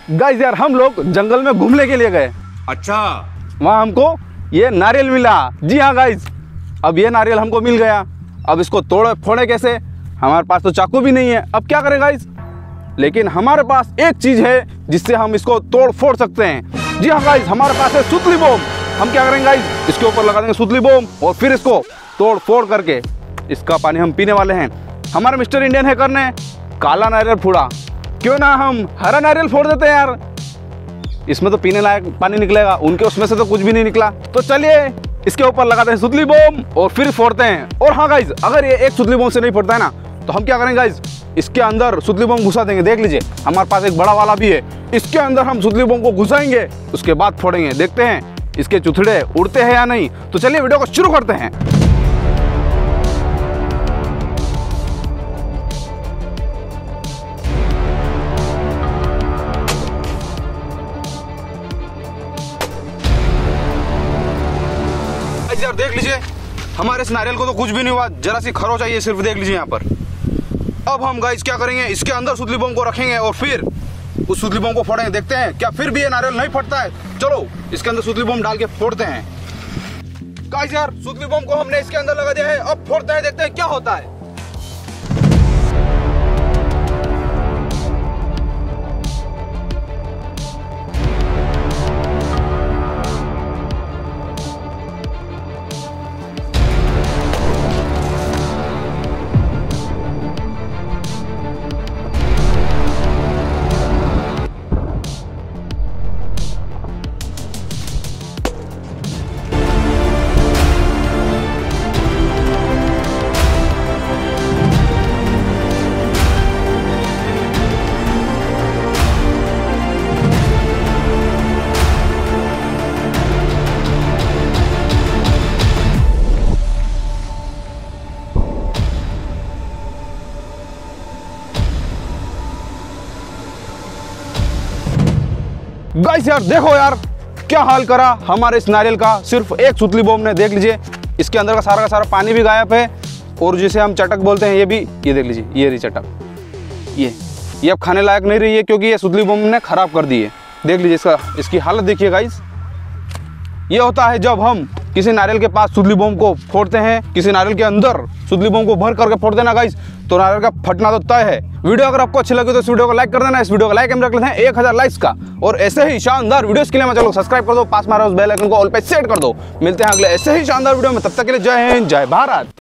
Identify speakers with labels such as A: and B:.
A: Guys यार हम लोग जंगल में घूमने के लिए गए।
B: अच्छा,
A: वहाँ हमको ये नारियल मिला। जी हाँ गाइस, अब ये नारियल हमको मिल गया। अब इसको तोड़े फोड़े कैसे? हमारे पास तो चाकू भी नहीं है। अब क्या करें गाइस? लेकिन हमारे पास एक चीज़ है जिससे हम इसको तोड़ फोड़ सकते हैं। जी हाँ गाइस, हमारे पास है सुतली बम। हम क्या करेंगे गाइस? इसके ऊपर लगा देंगे सुतली बम और फिर इसको तोड़ फोड़ करके इसका पानी हम पीने वाले हैं। हमारे मिस्टर इंडियन हैकर ने काला नारियल फोड़ा, क्यों ना हम हरा नारियल फोड़ देते हैं यार। इसमें तो पीने लायक पानी निकलेगा, उनके उसमें से तो कुछ भी नहीं निकला। तो चलिए इसके ऊपर लगाते हैं सुतली बम और फिर फोड़ते हैं। और हाँ गाइस, अगर ये एक सुतली बम से नहीं फोड़ता है ना, तो हम क्या करेंगे गाइस? इसके अंदर सुतली बम घुसा देंगे। देख लीजिए, हमारे पास एक बड़ा वाला भी है। इसके अंदर हम सुतली बम को घुसाएंगे, उसके बाद फोड़ेंगे। देखते हैं इसके चुथड़े उड़ते हैं या नहीं। तो चलिए वीडियो को शुरू करते हैं। यार देख लीजिए, हमारे इस नारियल को तो कुछ भी नहीं हुआ, जरा सी खरोच आई है सिर्फ। देख लीजिए यहाँ पर। अब हम गाइस क्या करेंगे? इसके अंदर सुतली बम को रखेंगे और फिर उस सुतली बम को फोड़ेंगे। देखते हैं क्या फिर भी ये नारियल नहीं फटता है। चलो इसके अंदर सुतली बम डाल के फोड़ते हैं। गाइस यार, सुतली बम को हमने इसके अंदर लगा दिया है। अब फोड़ते हैं, देखते हैं क्या होता है। गाइस यार देखो यार, क्या हाल करा हमारे इस नारियल का सिर्फ एक सुतली बम ने। देख लीजिए, इसके अंदर का सारा पानी भी गायब है और जिसे हम चटक बोलते हैं ये भी। ये देख लीजिए, ये रही चटक। ये अब खाने लायक नहीं रही है क्योंकि ये सुतली बम ने खराब कर दी है। देख लीजिए इसकी हालत देखिए गाइस। ये होता है जब हम किसी नारियल के पास सुतली बम को फोड़ते हैं, किसी नारियल के अंदर सुतली बम को भर करके फोड़ देना गाइस, तो नारियल का फटना तो तय है। वीडियो अगर आपको अच्छी लगी तो इस वीडियो को लाइक कर देना। इस वीडियो को लाइक हम रख लेते हैं 1000 लाइक्स का। और ऐसे ही शानदार वीडियोस के लिए मैं चलो सब्सक्राइब कर दो, पास में उस बेल आइकन को ऑल पे सेट कर दो। मिलते हैं अगले ऐसे ही शानदार वीडियो में, तब तक के लिए जय हिंद, जय भारत।